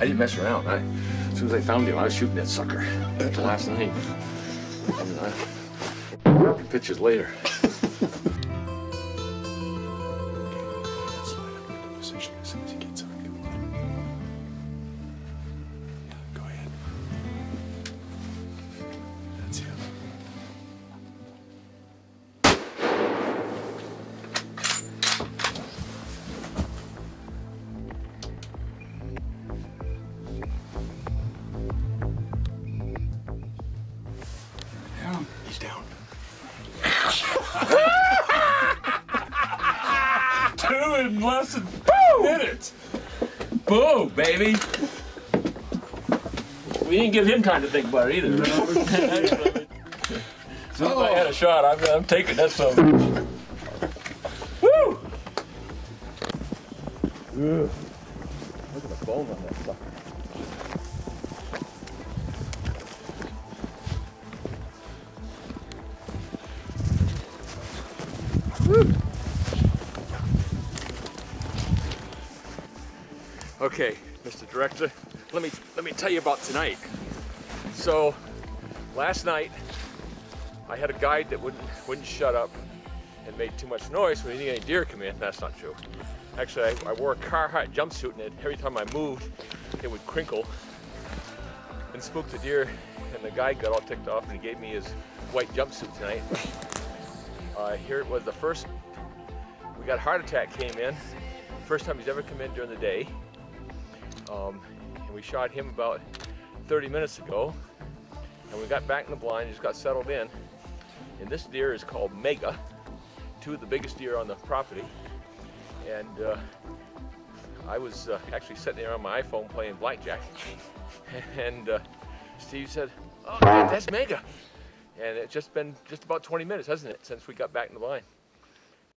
I didn't mess around. As soon as I found him, I was shooting that sucker last night. And, pictures later. He's down. 2 in less than minutes. Boom, baby. We didn't give him time to think about it either. No. As soon as I had a shot, I'm taking that son. Woo! Look at the bone on that sucker. Okay, Mr. Director, let me tell you about tonight. So, last night I had a guide that wouldn't shut up and made too much noise when he didn't get any deer come in. That's not true. Actually, I wore a Carhartt jumpsuit and every time I moved, it would crinkle and spook the deer. And the guide got all ticked off and he gave me his white jumpsuit tonight. Here it was the first. We got a heart attack came in. First time he's ever come in during the day. And we shot him about 30 minutes ago. And we got back in the blind, just got settled in. And this deer is called Mega, 2 of the biggest deer on the property. And I was actually sitting there on my iPhone playing blackjack. And Steve said, "Oh, that's Mega." And it's just been about 20 minutes, hasn't it, since we got back in the blind.